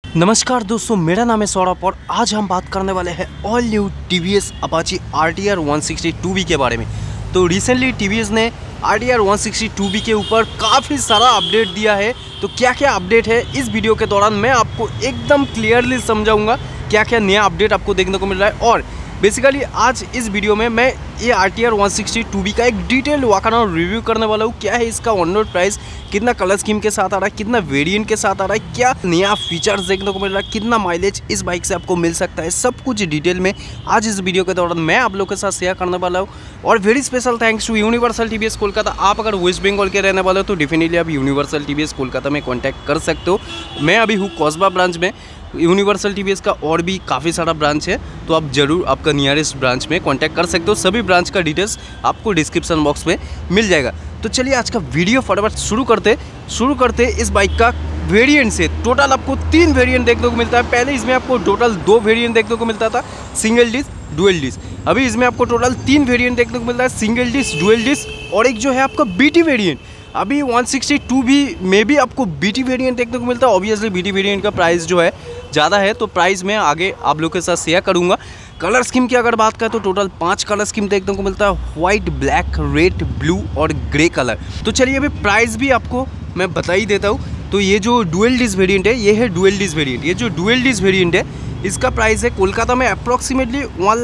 नमस्कार दोस्तों, मेरा नाम है सौरभ और आज हम बात करने वाले हैं all new TVS Apache RTR 160 के बारे में। तो रिसेंटली टीवीएस ने RTR 160 के ऊपर काफ़ी सारा अपडेट दिया है। तो क्या क्या अपडेट है इस वीडियो के दौरान मैं आपको एकदम क्लियरली समझाऊंगा क्या क्या नया अपडेट आपको देखने को मिल रहा है। और बेसिकली आज इस वीडियो में मैं ये RTR 160 का एक डिटेल वॉकअराउंड रिव्यू करने वाला हूँ। क्या है इसका ऑन रोड प्राइस, कितना कलर स्कीम के साथ आ रहा है, कितना वेरिएंट के साथ आ रहा है, क्या नया फीचर्स देखने को मिल रहा है, कितना माइलेज इस बाइक से आपको मिल सकता है, सब कुछ डिटेल में आज इस वीडियो के दौरान मैं आप लोगों के साथ शेयर करने वाला हूँ। और very special thanks to universal TVS Kolkata. आप अगर वेस्ट बंगाल के रहने वाले हो तो डेफिनेटली आप यूनिवर्सल टीवीएस कोलकाता में कॉन्टैक्ट कर सकते हो। मैं अभी हूँ कस्बा ब्रांच में। यूनिवर्सल टीवीएस का और भी काफ़ी सारा ब्रांच है, तो आप ज़रूर आपका नियरेस्ट ब्रांच में कांटेक्ट कर सकते हो। सभी ब्रांच का डिटेल्स आपको डिस्क्रिप्शन बॉक्स में मिल जाएगा। तो चलिए आज का वीडियो फटाफट शुरू करते इस बाइक का वेरिएंट से। टोटल आपको 3 वेरिएंट देखने को मिलता है। पहले इसमें आपको टोटल 2 वेरिएंट देखने को मिलता था, सिंगल डिस्क, डुअल डिस्क। अभी इसमें आपको टोटल 3 वेरिएंट देखने को मिलता है, सिंगल डिस्क, डुअल डिस्क और एक जो है आपका BT वेरिएंट। अभी 162 में भी आपको BT वेरिएंट देखने को मिलता है। ऑब्वियसली BT वेरिएंट का प्राइस जो है ज़्यादा है, तो प्राइस मैं आगे आप लोग के साथ शेयर करूँगा। कलर स्कीम की अगर बात करें तो टोटल 5 कलर स्कीम देखने को मिलता है, वाइट, ब्लैक, रेड, ब्लू और ग्रे कलर। तो चलिए अभी प्राइस भी आपको मैं बता ही देता हूँ। तो ये जो डुअल डिस्क वेरिएंट है, ये है डुअल डिस्क वेरिएंट। ये जो डुअल डिस्क वेरिएंट है इसका प्राइस है कोलकाता में अप्रॉक्सीमेटली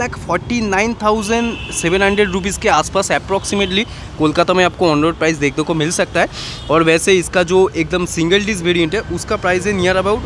1,49,700 रुपीज़ के आसपास अप्रॉक्सीमेटली कोलकाता में आपको ऑन रोड प्राइस देखने को मिल सकता है। और वैसे इसका जो एकदम सिंगल डिस्क वेरिएंट है उसका प्राइस है नियर अबाउट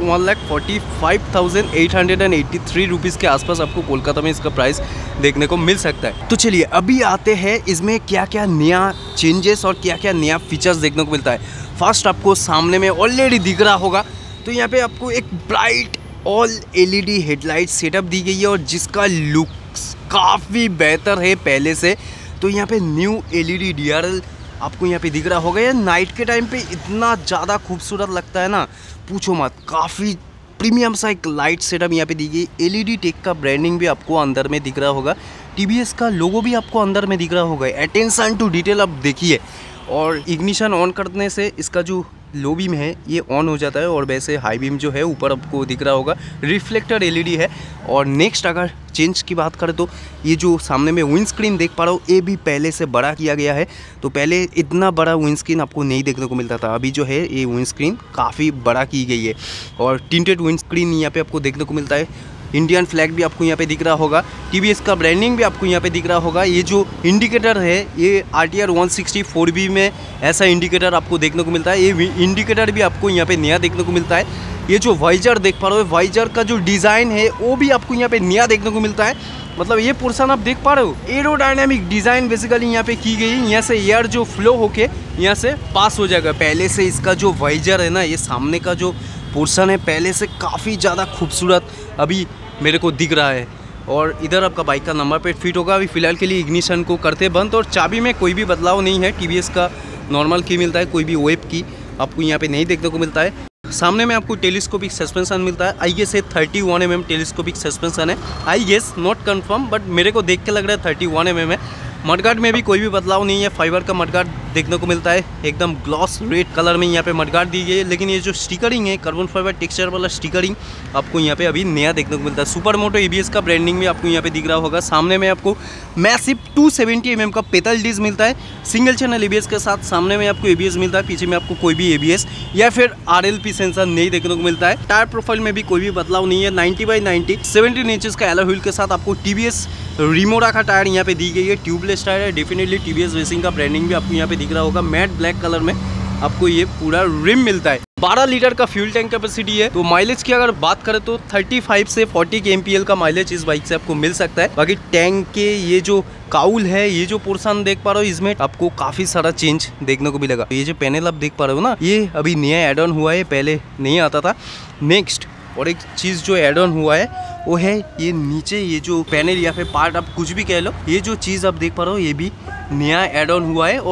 1,45,883 रुपीज़ के आसपास आपको कोलकाता में इसका प्राइस देखने को मिल सकता है। तो चलिए अभी आते हैं इसमें क्या क्या नया चेंजेस और क्या क्या नया फीचर्स देखने को मिलता है। फर्स्ट आपको सामने में ऑलरेडी दिख रहा होगा, तो यहाँ पे आपको एक bright all LED headlight setup दी गई है और जिसका लुक्स काफ़ी बेहतर है पहले से। तो यहाँ पे न्यू LED DRL आपको यहाँ पे दिख रहा होगा। ये नाइट के टाइम पे इतना ज़्यादा खूबसूरत लगता है ना, पूछो मत। काफ़ी प्रीमियम सा एक लाइट सेटअप यहाँ पे दी गई। LED टेक का ब्रांडिंग भी आपको अंदर में दिख रहा होगा, TVS का लोगो भी आपको अंदर में दिख रहा होगा। अटेंशन टू डिटेल आप देखिए। और इग्निशन ऑन करने से इसका जो लो बीम है ये ऑन हो जाता है और वैसे हाई बीम जो है ऊपर आपको दिख रहा होगा, रिफ्लेक्टर LED है। और नेक्स्ट अगर चेंज की बात करें तो ये जो सामने में विंड स्क्रीन देख पा रहा हूँ ये भी पहले से बड़ा किया गया है। तो पहले इतना बड़ा विंड स्क्रीन आपको नहीं देखने को मिलता था, अभी जो है ये विंड स्क्रीन काफ़ी बड़ा की गई है। और टिंटेड विंड स्क्रीन यहाँ पे आपको देखने को मिलता है। इंडियन फ्लैग भी आपको यहाँ पे दिख रहा होगा, TVS का ब्रांडिंग भी आपको यहाँ पे दिख रहा होगा। ये जो इंडिकेटर है ये RTR 160 में ऐसा इंडिकेटर आपको देखने को मिलता है। ये इंडिकेटर भी आपको यहाँ पे नया देखने को मिलता है। ये जो वाइजर देख पा रहे हो, वाइजर का जो डिज़ाइन है वो भी आपको यहाँ पे नया देखने को मिलता है। मतलब ये पोर्शन आप देख पा रहे हो, एरोडायनामिक डिज़ाइन बेसिकली यहाँ पे की गई है। यहाँ से एयर जो फ्लो होके यहाँ से पास हो जाएगा। पहले से इसका जो वाइजर है ना, ये सामने का जो पोर्शन है पहले से काफ़ी ज़्यादा खूबसूरत अभी मेरे को दिख रहा है। और इधर आपका बाइक का नंबर प्लेट फिट होगा। अभी फ़िलहाल के लिए इग्निशन को करते बंद। और चाबी में कोई भी बदलाव नहीं है, TVS का नॉर्मल की मिलता है, कोई भी वेब की आपको यहाँ पे नहीं देखने को मिलता है। सामने में आपको टेलीस्कोपिक सस्पेंशन मिलता है। I guess 31 mm telescopic suspension है। I guess not confirm, but मेरे को देख के लग रहा है 31 mm है। मडगार्ड में भी कोई भी बदलाव नहीं है, फाइबर का मडगार्ड देखने को मिलता है। एकदम ग्लॉस रेड कलर में यहाँ पे मडगार्ड दी गई है। लेकिन ये जो स्टिकरिंग है, कार्बन फाइबर टेक्सचर वाला स्टिकरिंग आपको यहाँ पे अभी नया देखने को मिलता है। सुपर मोटो ABS का ब्रांडिंग भी आपको यहाँ पे दिख रहा होगा। सामने में आपको मैसिव 270 mm का पेतल डिस्क मिलता है सिंगल चैनल ABS के साथ। सामने में आपको ABS मिलता है, पीछे में आपको कोई भी ABS या फिर RLP सेंसर नहीं देखने को मिलता है। टायर प्रोफाइल में भी कोई भी बदलाव नहीं है। 90/90 17 इंचेस का एलॉय व्हील के साथ आपको TVS रिमोरा का टायर यहाँ पे दी गई है। ट्यूबलेस टायर है। डेफिनेटली TVS रेसिंग का ब्रांडिंग भी आपको यहाँ पे दिख रहा होगा। मैट ब्लैक कलर में आपको ये पूरा रिम मिलता है। 12 लीटर का फ्यूल टैंक कैपेसिटी है। तो माइलेज की अगर बात करें तो 35 से 40 kmpl का माइलेज इस बाइक से आपको मिल सकता है। बाकी टैंक के ये जो काउल है, ये जो पोर्शन देख पा रहे हो, इसमें आपको काफी सारा चेंज देखने को मिलेगा। ये जो पैनल आप देख पा रहे हो ना, ये अभी नया एड ऑन हुआ है, पहले नहीं आता था। नेक्स्ट और एक चीज़ जो एड ऑन हुआ है वो है ये नीचे ये जो पैनल या फिर पार्ट आप कुछ भी कह लो, ये जो चीज़ आप देख पा रहे हो ये भी नया एड ऑन हुआ है। और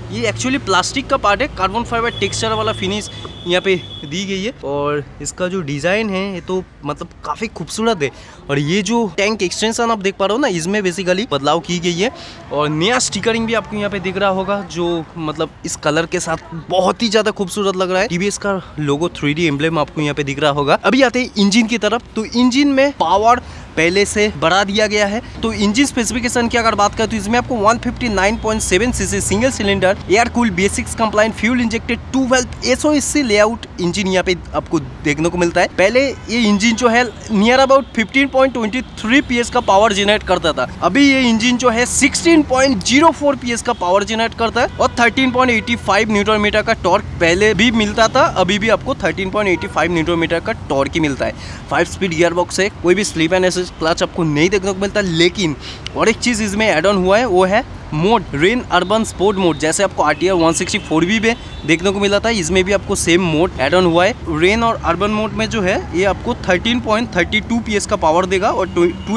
ये एक्चुअली प्लास्टिक का पार्ट है, कार्बन फाइबर टेक्सचर वाला फिनिश यहाँ पे दी गई है। और इसका जो डिज़ाइन है ये तो मतलब काफ़ी खूबसूरत है। और ये जो टैंक एक्सटेंशन आप देख पा रहे हो ना, इसमें बेसिकली बदलाव की गई है। और नया स्टिकरिंग भी आपको यहाँ पे दिख रहा होगा, जो मतलब इस कलर के साथ बहुत ही ज़्यादा खूबसूरत लग रहा है। टीवीएस का लोगो 3D एम्ब्लेम आपको यहाँ पे दिख रहा होगा। अभी आते हैं इंजन की तरफ। तो इंजन में पावर पहले से बढ़ा दिया गया है। तो इंजन स्पेसिफिकेशन की अगर बात करें तो इसमें आपको 159.7 cc single cylinder air cooled BS six compliant fuel injected 212 SOHC layout engine यहाँ पे आपको देखने को मिलता है। पहले ये इंजन जो है नियर अबाउट 15.23 PS का पावर जनरेट करता था। अभी ये इंजन जो है 16.04 PS का पावर जनरेट करता है और 13.85 न्यूटन मीटर का टॉर्क पहले भी मिलता था, अभी भी आपको 13.85 न्यूटन मीटर का टॉर्क ही मिलता है। 5 स्पीड गियर बॉक्स है, कोई भी स्लिप एंड असिस्ट क्लच आपको नहीं देखने को मिलता। लेकिन और एक चीज़ इसमें ऐड ऑन हुआ है, वो है mode, rain urban sport mode. जैसे आपको RTR 164V में देखने को मिला था, इसमें भी आपको सेम मोड ऐड ऑन हुआ है। रेन और अर्बन मोड में जो है ये आपको 13.32 PS का पावर देगा और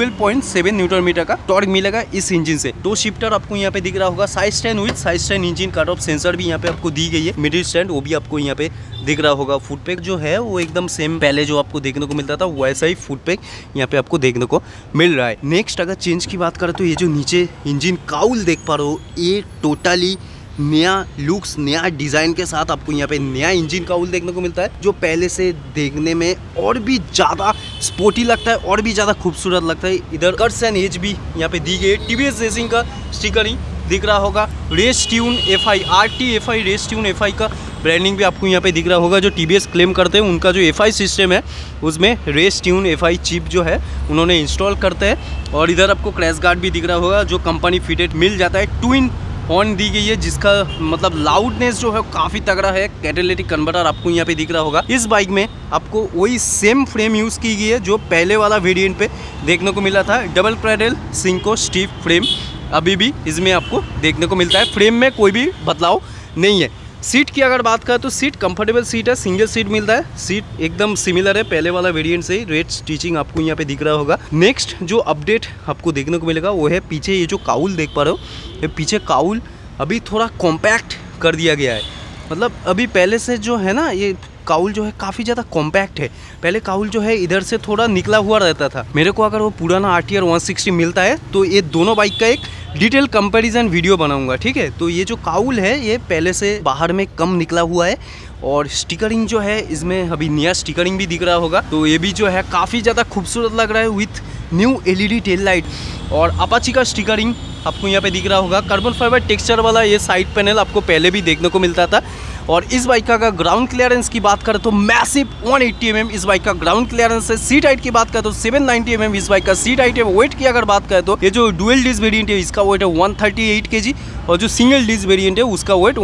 12.7 न्यूटन मीटर का टॉर्क मिलेगा इस इंजन से। 2 शिफ्टर आपको यहाँ पे दिख रहा होगा, side stand with side stand engine cut off sensor भी यहाँ पे आपको दी गई है। मिडिल स्टैंड वो भी आपको यहाँ पे दिख रहा होगा। फुट पैक जो है वो एकदम सेम पहले जो आपको देखने को मिलता था वैसा ही फुट पैक यहाँ पे आपको देखने को मिल रहा है। नेक्स्ट अगर चेंज की बात करें तो ये जो नीचे इंजन काउल देख पा रहे हो, ये टोटली नया लुक्स, नया डिज़ाइन के साथ आपको यहाँ पे नया इंजन काउल देखने को मिलता है, जो पहले से देखने में और भी ज़्यादा स्पोर्टी लगता है और भी ज़्यादा खूबसूरत लगता है। इधर कट्स एंड एज भी यहाँ पे दी गई है। टीवीएस रेसिंग का स्टिकरिंग दिख रहा होगा। Race tune FI RT-FI race tune FI का ब्रांडिंग भी आपको यहाँ पे दिख रहा होगा। जो टीवीएस क्लेम करते हैं उनका जो FI सिस्टम है उसमें रेस ट्यून FI चिप जो है उन्होंने इंस्टॉल करते हैं। और इधर आपको क्रैश गार्ड भी दिख रहा होगा जो कंपनी फिटेड मिल जाता है। ट्विन हॉर्न दी गई है जिसका मतलब लाउडनेस जो है काफ़ी तगड़ा है। कैटालिटिक कन्वर्टर आपको यहाँ पे दिख रहा होगा। इस बाइक में आपको वही सेम फ्रेम यूज़ की गई है जो पहले वाला वेरिएंट पे देखने को मिला था। Double cradle synchro stiff frame अभी भी इसमें आपको देखने को मिलता है। फ्रेम में कोई भी बदलाव नहीं है। सीट की अगर बात करें तो सीट कंफर्टेबल सीट है, सिंगल सीट मिलता है। सीट एकदम सिमिलर है पहले वाला वेरिएंट से। रेड स्टिचिंग आपको यहाँ पे दिख रहा होगा। नेक्स्ट जो अपडेट आपको देखने को मिलेगा वो है पीछे ये जो काउल देख पा रहे हो, ये पीछे काउल अभी थोड़ा कॉम्पैक्ट कर दिया गया है। मतलब अभी पहले से जो है ना ये काउल जो है काफ़ी ज़्यादा कॉम्पैक्ट है। पहले काउल जो है इधर से थोड़ा निकला हुआ रहता था। मेरे को अगर वो पुराना RTR 160 मिलता है तो ये दोनों बाइक का एक डिटेल कंपैरिजन वीडियो बनाऊंगा, ठीक है। तो ये जो काउल है ये पहले से बाहर में कम निकला हुआ है। और स्टिकरिंग जो है इसमें अभी नया स्टिकरिंग भी दिख रहा होगा। तो ये भी जो है काफ़ी ज़्यादा खूबसूरत लग रहा है with new LED tail light. और अपाची का स्टिकरिंग आपको यहाँ पे दिख रहा होगा। कार्बन फाइबर टेक्सचर वाला ये साइड पैनल आपको पहले भी देखने को मिलता था। और इस बाइक का ग्राउंड क्लियरेंस की बात करें तो मैसिव 180 mm इस बाइक का ग्राउंड क्लियरेंस है। सीट हाइट की बात करें तो 790 mm इस बाइक का सीट हाइट है। वेट की अगर बात करें तो ये जो डुअल डिस्क वेरिएंट है इसका वेट है 138 kg और जो सिंगल डिस्क वेरिएंट है उसका वेट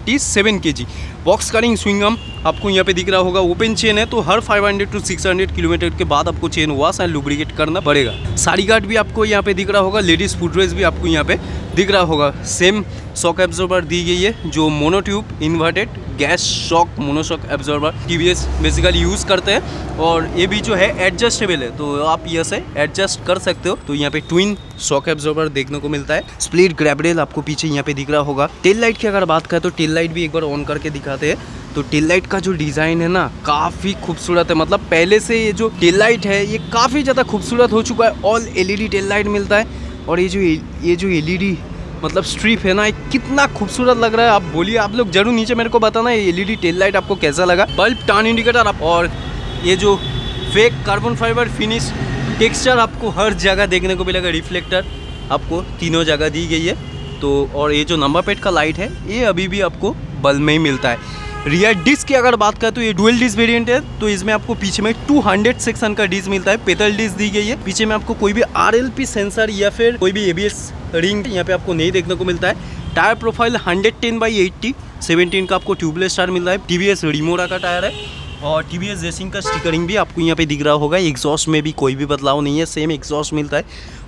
137 kg। बॉक्स करिंग स्विंगम आपको यहाँ पे दिख रहा होगा। ओपन चेन है तो हर 500 to 600 किलोमीटर के बाद आपको चेन वॉश एंड लुब्रिकेट करना पड़ेगा। साड़ी गार्ड भी आपको यहाँ पे दिख रहा होगा। लेडीज फुटरेस्ट भी आपको यहाँ पे दिख रहा होगा। सेम शॉक एब्जॉर्बर दी गई है जो monotube inverted gas shock monoshock absorber TVS basically use करते हैं। और ये भी जो है एडजस्टेबल है तो आप ये से एडजस्ट कर सकते हो। तो यहाँ पे ट्विन शॉक एब्जॉर्बर देखने को मिलता है। स्प्लिट ग्रैब रेल आपको पीछे यहाँ पे दिख रहा होगा। टेल लाइट की अगर बात करें तो टेल लाइट भी एक बार ऑन करके दिखाते हैं। तो टेल लाइट का जो डिज़ाइन है ना काफ़ी खूबसूरत है। मतलब पहले से ये जो टेल लाइट है ये काफ़ी ज़्यादा खूबसूरत हो चुका है। ऑल LED टेल लाइट मिलता है। और ये जो LED मतलब स्ट्रिप है ना कितना खूबसूरत लग रहा है। आप बोलिए, आप लोग जरूर नीचे मेरे को बताना ये LED टेल लाइट आपको कैसा लगा। बल्ब टर्न इंडिकेटर और ये जो fake carbon fibre finish texture आपको हर जगह देखने को मिलेगा। रिफ्लेक्टर आपको तीनों जगह दी गई है। तो और ये जो नंबर प्लेट का लाइट है ये अभी भी आपको बल्ब में ही मिलता है। रियर डिस्क की अगर बात करें तो ये डुअल डिस्क वेरिएंट है। तो इसमें आपको पीछे में 200 सेक्शन का डिस्क मिलता है। पेटल डिस्क दी गई है। पीछे में आपको कोई भी RLP सेंसर या फिर कोई भी ABS रिंग यहाँ पे आपको नहीं देखने को मिलता है। टायर प्रोफाइल 110/80 17 का आपको ट्यूबलेस टायर मिल रहा है। TVS रिमोरा का टायर है। और TVS रेसिंग का स्टिकरिंग भी आपको यहाँ पे दिख रहा होगा। एग्जॉस्ट में भी कोई भी बदलाव नहीं है, सेम एग्जॉस्ट मिलता है विथ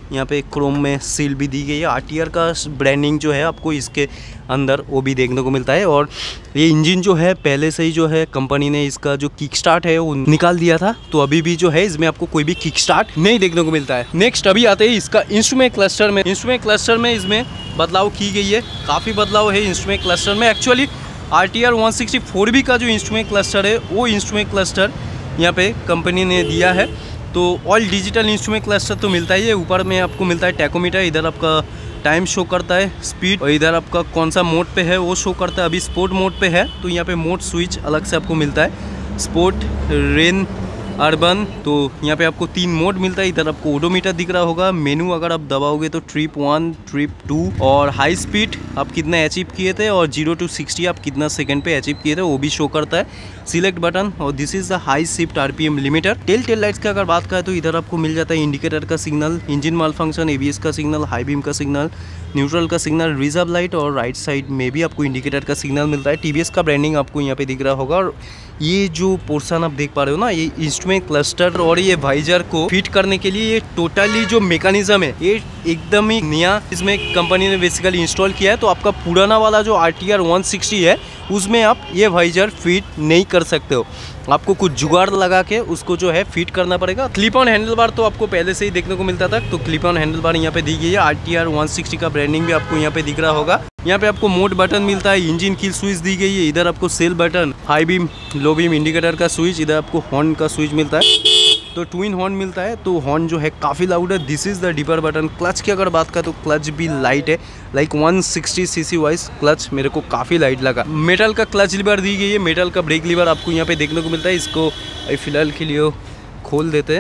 यहाँ पे क्रोम में सील भी दी गई है। आरटीआर का ब्रांडिंग जो है आपको इसके अंदर वो भी देखने को मिलता है। और ये इंजन जो है पहले से ही जो है कंपनी ने इसका जो किक स्टार्ट है वो निकाल दिया था, तो अभी भी जो है इसमें आपको कोई भी किक स्टार्ट नहीं देखने को मिलता है। नेक्स्ट अभी आते हैं इसका इंस्ट्रूमेंट क्लस्टर में। इंस्ट्रूमेंट क्लस्टर में इसमें बदलाव की गई है, काफ़ी बदलाव है इंस्ट्रूमेंट क्लस्टर में। एक्चुअली RTR 160 का जो इंस्ट्रूमेंट क्लस्टर है वो इंस्ट्रूमेंट क्लस्टर यहाँ पे कंपनी ने दिया है। तो ऑल डिजिटल इंस्ट्रूमेंट क्लस्टर तो मिलता ही है। ऊपर में आपको मिलता है टैकोमीटर, इधर आपका टाइम शो करता है, स्पीड, और इधर आपका कौन सा मोड पे है वो शो करता है। अभी स्पोर्ट मोड पे है तो यहाँ पे मोड स्विच अलग से आपको मिलता है, स्पोर्ट, रेन, अर्बन। तो यहाँ पे आपको 3 मोड मिलता है। इधर आपको ओडोमीटर दिख रहा होगा, मेनू अगर आप दबाओगे तो ट्रिप 1, ट्रिप 2, और हाई स्पीड आप कितना अचीव किए थे और 0 to 60 आप कितना सेकंड पे अचीव किए थे वो भी शो करता है। सिलेक्ट बटन, और this is the high shift RPM limiter. Tail lights की अगर बात करें तो इधर आपको मिल जाता है इंडिकेटर का signal, engine malfunction, ABS का सिग्नल, हाई बीम का सिग्नल, न्यूट्रल का सिग्नल, रिजर्व लाइट, और राइट साइड में भी आपको इंडिकेटर का सिग्नल मिलता है। TVS का ब्रांडिंग आपको यहाँ पे दिख रहा होगा। और ये जो पोर्शन आप देख पा रहे हो ना, ये इंस्ट्रूमेंट क्लस्टर और ये वाइजर को फिट करने के लिए ये टोटली जो मैकेनिज्म है ये एकदम ही नया इसमें कंपनी ने बेसिकली इंस्टॉल किया है। तो आपका पुराना वाला जो RTR 160 है उसमें आप ये वाइजर फिट नहीं कर सकते हो, आपको कुछ जुगाड़ लगा के उसको जो है फिट करना पड़ेगा। क्लिप ऑन हैंडल बार तो आपको पहले से ही देखने को मिलता था, तो क्लिप ऑन हैंडल बार यहाँ पे दी गई है। RTR 160 का ब्रांडिंग भी आपको यहाँ पे दिख रहा होगा। यहाँ पे आपको मोड बटन मिलता है, इंजन किल स्विच दी गई है, इधर आपको self button, high beam, low beam indicator का स्विच, इधर आपको हॉर्न का स्विच मिलता है। तो ट्विन हॉर्न मिलता है, तो हॉर्न जो है काफ़ी लाउड है। This is the dipper button. Clutch की अगर बात करें तो क्लच भी लाइट है, लाइक 160 cc वाइज क्लच मेरे को काफ़ी लाइट लगा। मेटल का क्लच लीवर दी गई है, मेटल का ब्रेक लीवर आपको यहाँ पे देखने को मिलता है। इसको फिलहाल के लिए खोल देते हैं।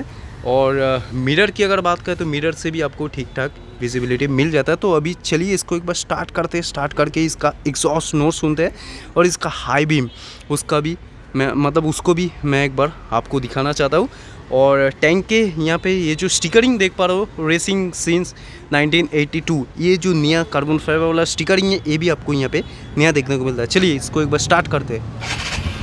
और मिरर की अगर बात करें तो मिरर से भी आपको ठीक ठाक विजिबिलिटी मिल जाता है। तो अभी चलिए इसको एक बार स्टार्ट करते हैं। स्टार्ट करके इसका एग्जॉस्ट नोट सुनते हैं, और इसका हाई बीम उसका भी उसको भी मैं एक बार आपको दिखाना चाहता हूँ। और टैंक के यहाँ पे ये जो स्टिकरिंग देख पा रहे हो, रेसिंग सीन्स 1982, ये जो नया कार्बन फाइबर वाला स्टिकरिंग है ये भी आपको यहाँ पे नया देखने को मिलता है। चलिए इसको एक बार स्टार्ट करते हैं।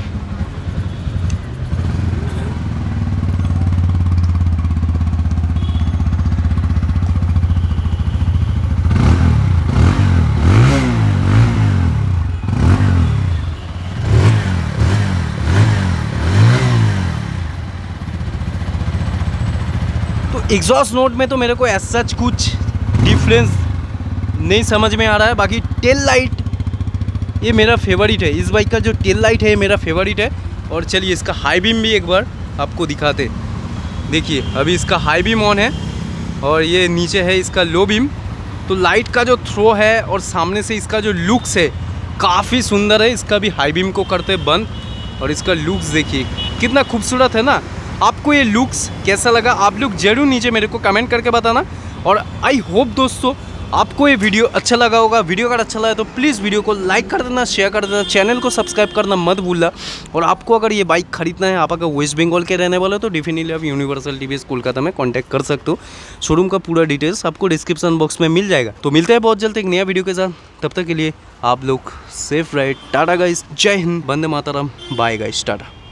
एग्जॉस्ट नोट में तो मेरे को ऐसा सच कुछ डिफरेंस नहीं समझ में आ रहा है। बाकी टेल लाइट ये मेरा फेवरेट है, इस बाइक का जो टेल लाइट है मेरा फेवरेट है। और चलिए इसका हाई बीम भी एक बार आपको दिखाते। देखिए अभी इसका हाई बीम ऑन है और ये नीचे है इसका लो बीम। तो लाइट का जो थ्रो है और सामने से इसका जो लुक्स है काफ़ी सुंदर है। इसका भी हाई बीम को करते बंद, और इसका लुक्स देखिए कितना खूबसूरत है ना। आपको ये लुक्स कैसा लगा आप लोग जरूर नीचे मेरे को कमेंट करके बताना। और आई होप दोस्तों आपको ये वीडियो अच्छा लगा होगा। वीडियो अगर अच्छा लगा तो प्लीज़ वीडियो को लाइक कर देना, शेयर कर देना, चैनल को सब्सक्राइब करना मत भूलना। और आपको अगर ये बाइक खरीदना है, आप अगर वेस्ट बंगाल के रहने वाले हो तो डेफिनेटली आप यूनिवर्सल TVS कोलकाता में कॉन्टैक्ट कर सकते हो। शोरूम का पूरा डिटेल्स आपको डिस्क्रिप्शन बॉक्स में मिल जाएगा। तो मिलते हैं बहुत जल्द एक नया वीडियो के साथ, तब तक के लिए आप लोग सेफ राइड। टाटा गाइस, जय हिंद, वंदे मातरम, बाय गाइस, टाटा।